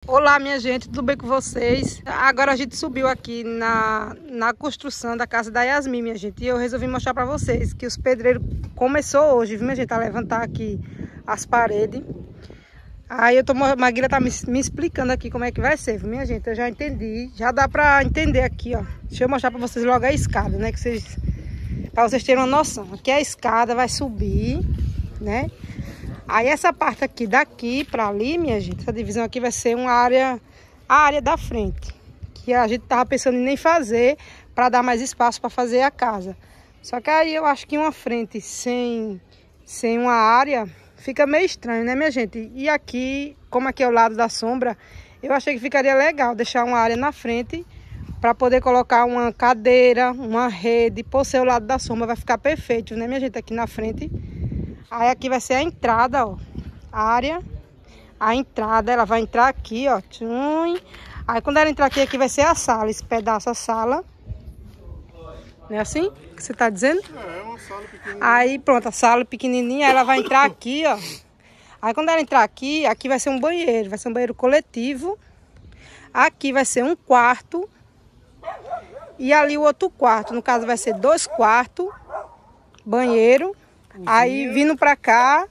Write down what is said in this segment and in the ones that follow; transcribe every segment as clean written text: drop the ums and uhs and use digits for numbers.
Olá, minha gente, tudo bem com vocês? Agora a gente subiu aqui na construção da casa da Yasmin, minha gente. E eu resolvi mostrar pra vocês que os pedreiros começou hoje, viu, minha gente, a levantar aqui as paredes. Aí a Maguila tá me explicando aqui como é que vai ser, viu, minha gente? Eu já entendi, já dá pra entender aqui, ó. Deixa eu mostrar pra vocês logo a escada, né? Pra vocês terem uma noção. Aqui a escada vai subir, né? Aí essa parte aqui, daqui pra ali, minha gente, essa divisão aqui vai ser a área da frente. Que a gente tava pensando em nem fazer, pra dar mais espaço pra fazer a casa. Só que aí eu acho que uma frente sem uma área fica meio estranho, né, minha gente? E aqui, como aqui é o lado da sombra, eu achei que ficaria legal deixar uma área na frente pra poder colocar uma cadeira, uma rede, por ser o lado da sombra, vai ficar perfeito, né, minha gente, aqui na frente. Aí aqui vai ser a entrada, ó, a entrada, ela vai entrar aqui, ó, tchum. Aí quando ela entrar aqui, aqui vai ser a sala, esse pedaço, a sala. Não é assim que você tá dizendo? É uma sala pequenininha. Aí pronto, a sala pequenininha, ela vai entrar aqui, ó. Aí quando ela entrar aqui, aqui vai ser um banheiro coletivo. Aqui vai ser um quarto. E ali o outro quarto, no caso vai ser 2 quartos, banheiro. Aí vindo pra cá,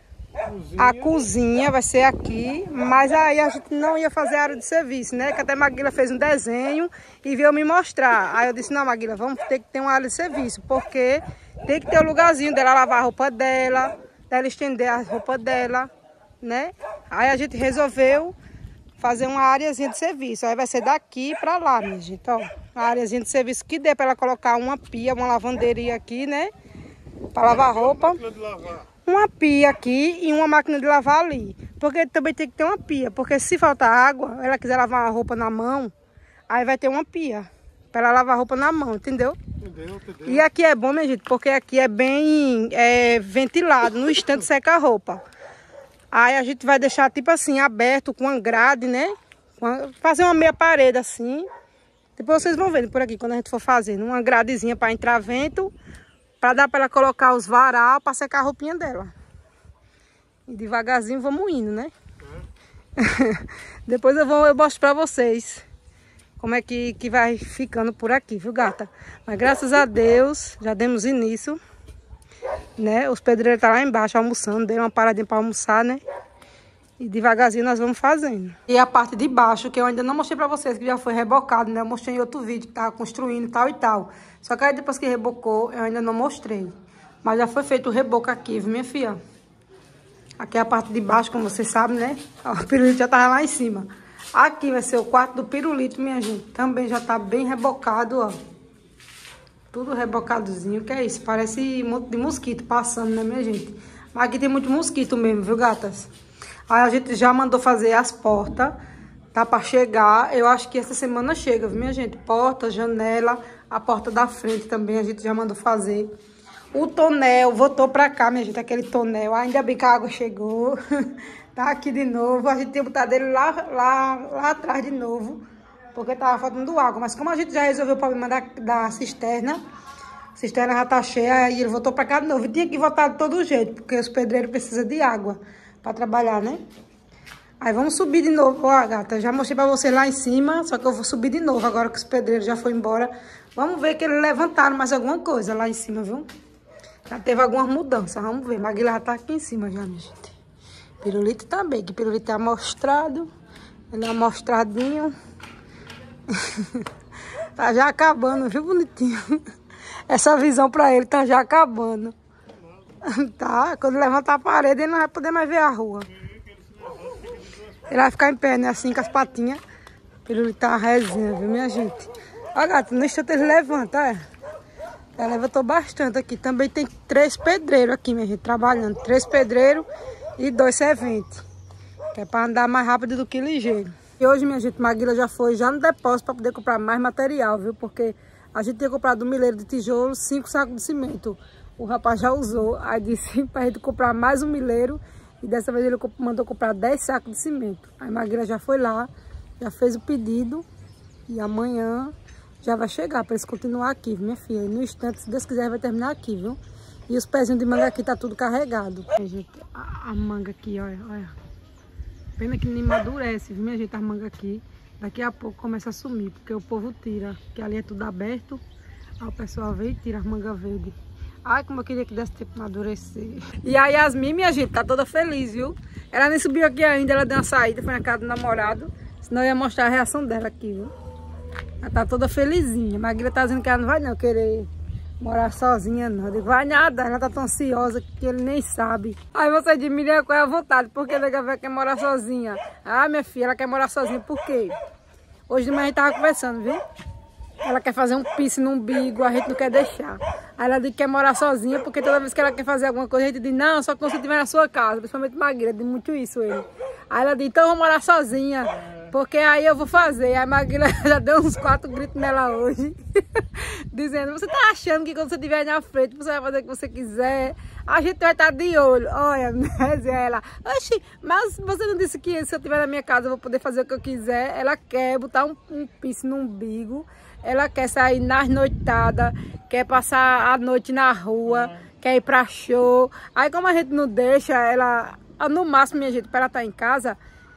a cozinha vai ser aqui, mas aí a gente não ia fazer área de serviço, né? Que até a Maguila fez um desenho e veio me mostrar. Aí eu disse, não, Maguila, vamos ter que ter uma área de serviço, porque tem que ter um lugarzinho dela lavar a roupa dela estender a roupa dela, né? Aí a gente resolveu fazer uma áreazinha de serviço. Aí vai ser daqui pra lá, minha gente, ó. Uma áreazinha de serviço que dê pra ela colocar uma pia, uma lavanderia aqui, né? Para lavar roupa, uma pia aqui e uma máquina de lavar ali. Porque também tem que ter uma pia, porque se faltar água, ela quiser lavar a roupa na mão, aí vai ter uma pia para ela lavar a roupa na mão, entendeu? Entendeu. E aqui é bom, minha gente, porque aqui é bem ventilado, no instante seca a roupa. Aí a gente vai deixar tipo assim, aberto com uma grade, né? Fazer uma meia parede assim. Depois vocês vão ver por aqui, quando a gente for fazendo uma gradezinha para entrar vento, para dar para ela colocar os varal para secar a roupinha dela. E devagarzinho vamos indo, né? Depois eu mostro para vocês como é que vai ficando por aqui, viu, gata? Mas graças a Deus já demos início, né? Os pedreiros estão lá embaixo almoçando, deram uma paradinha para almoçar, né? E devagarzinho nós vamos fazendo. E a parte de baixo, que eu ainda não mostrei pra vocês, que já foi rebocado, né? Eu mostrei em outro vídeo, que tava construindo tal e tal. Só que aí depois que rebocou, eu ainda não mostrei. Mas já foi feito o reboco aqui, viu, minha filha? Aqui é a parte de baixo, como vocês sabem, né? Ó, o pirulito já tava lá em cima. Aqui vai ser o quarto do pirulito, minha gente. Também já tá bem rebocado, ó. Tudo rebocadozinho, que é isso? Parece um monte de mosquito passando, né, minha gente? Mas aqui tem muito mosquito mesmo, viu, gatas? Aí a gente já mandou fazer as portas, tá pra chegar. Eu acho que essa semana chega, viu, minha gente? Porta, janela, a porta da frente também a gente já mandou fazer. O tonel voltou pra cá, minha gente, aquele tonel. Ainda bem que a água chegou. Tá aqui de novo. A gente tem botado ele lá atrás de novo, porque tava faltando água. Mas como a gente já resolveu o problema da cisterna, a cisterna já tá cheia, aí ele voltou pra cá de novo. E tinha que voltar de todo jeito, porque os pedreiros precisam de água para trabalhar, né? Aí vamos subir de novo. Ó, gata, já mostrei para você lá em cima, só que eu vou subir de novo agora que os pedreiros já foram embora. Vamos ver que eles levantaram mais alguma coisa lá em cima, viu? Já teve algumas mudanças, vamos ver. Maguila já tá aqui em cima já, minha gente. Pirulito também, que pirulito é amostrado. Ele é amostradinho. Tá já acabando, viu, bonitinho? Essa visão para ele tá já acabando. Tá, quando levantar a parede, ele não vai poder mais ver a rua. Ele vai ficar em pé, né? Assim, com as patinhas. Ele tá uma resenha, viu, minha gente? Ó, gato, no instante ele levanta, é. Ela levantou bastante aqui. Também tem 3 pedreiros aqui, minha gente, trabalhando. 3 pedreiros e 2 serventes. Que é pra andar mais rápido do que ligeiro. E hoje, minha gente, Maguila já foi já no depósito pra poder comprar mais material, viu? Porque a gente tinha comprado do milheiro de tijolo 5 sacos de cimento. O rapaz já usou, aí disse pra gente comprar mais um milheiro. E dessa vez ele mandou comprar 10 sacos de cimento. Aí Maguila já foi lá, já fez o pedido. E amanhã já vai chegar pra eles continuar aqui, viu, minha filha? E no instante, se Deus quiser, vai terminar aqui, viu? E os pezinhos de manga aqui tá tudo carregado. Gente, a manga aqui, olha, olha. Pena que nem amadurece, viu, minha gente, as mangas aqui. Daqui a pouco começa a sumir, porque o povo tira, que ali é tudo aberto. Aí o pessoal vem e tira as mangas verdes. Ai, como eu queria que desse tempo amadurecer. E a Yasmin, minha gente, tá toda feliz, viu? Ela nem subiu aqui ainda, ela deu uma saída, foi na casa do namorado. Senão eu ia mostrar a reação dela aqui, viu? Ela tá toda felizinha. Maguila tá dizendo que ela não vai não querer morar sozinha, não. Eu digo, vai nada, ela tá tão ansiosa que ele nem sabe. Aí você diz, Miriam, qual é a vontade? Por que a nega quer morar sozinha? Ah, minha filha, ela quer morar sozinha, por quê? Hoje de manhã a gente tava conversando, viu? Ela quer fazer um piercing no umbigo, a gente não quer deixar. Aí ela diz que quer morar sozinha, porque toda vez que ela quer fazer alguma coisa, a gente diz, não, só quando você estiver na sua casa, principalmente Maguila, diz muito isso ele. Aí ela diz, então eu vou morar sozinha, porque aí eu vou fazer. Aí a Maguila já deu uns 4 gritos nela hoje, dizendo, você tá achando que quando você estiver na frente, você vai fazer o que você quiser, a gente vai estar de olho. Olha, ela, oxi, mas você não disse que se eu estiver na minha casa eu vou poder fazer o que eu quiser? Ela quer botar um piercing no umbigo. Ela quer sair nas noitadas, quer passar a noite na rua, quer ir pra show. Aí como a gente não deixa, ela, no máximo, minha gente, para ela estar em casa,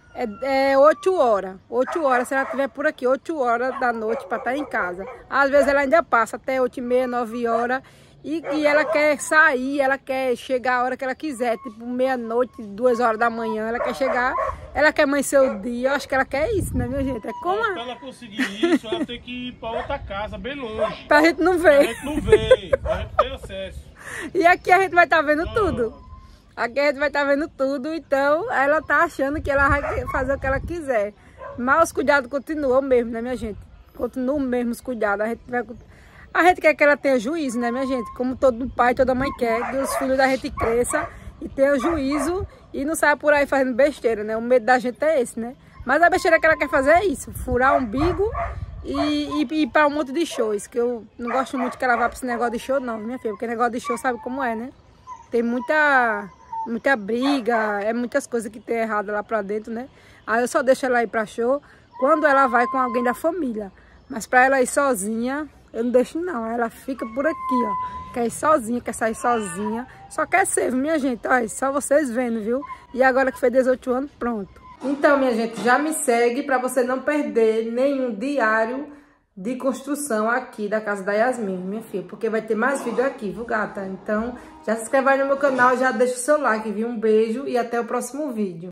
é 8 horas. 8 horas, se ela estiver por aqui, 8 horas da noite para estar em casa. Às vezes ela ainda passa até 8h30, 9 horas. E ela quer sair, ela quer chegar a hora que ela quiser, tipo meia-noite, 2 horas da manhã, ela quer chegar, ela quer amanhecer o dia, eu acho que ela quer isso, né, minha gente? É como pra ela conseguir isso, ela tem que ir pra outra casa, bem longe. Pra gente não ver. Pra gente não ver, pra gente ter acesso. E aqui a gente vai estar vendo tudo. Aqui a gente vai estar vendo tudo, então ela tá achando que ela vai fazer o que ela quiser. Mas os cuidados continuam mesmo, né, minha gente? Continuam mesmo os cuidados, a gente quer que ela tenha juízo, né, minha gente? Como todo pai, toda mãe quer que os filhos da gente cresçam e tenham juízo e não saia por aí fazendo besteira, né? O medo da gente é esse, né? Mas a besteira que ela quer fazer é isso, furar o umbigo e ir para um monte de shows. Que eu não gosto muito que ela vá para esse negócio de show, não, minha filha. Porque negócio de show sabe como é, né? Tem muita briga, muitas coisas que tem errado lá pra dentro, né? Aí eu só deixo ela ir pra show quando ela vai com alguém da família. Mas pra ela ir sozinha, eu não deixo não, ela fica por aqui, ó. Quer ir sozinha, quer sair sozinha. Só quer ser, minha gente, olha, só vocês vendo, viu? E agora que fez 18 anos, pronto. Então, minha gente, já me segue pra você não perder nenhum diário de construção aqui da casa da Yasmin, minha filha. Porque vai ter mais vídeo aqui, viu, gata? Então, já se inscreve aí no meu canal, já deixa o seu like, viu? Um beijo e até o próximo vídeo.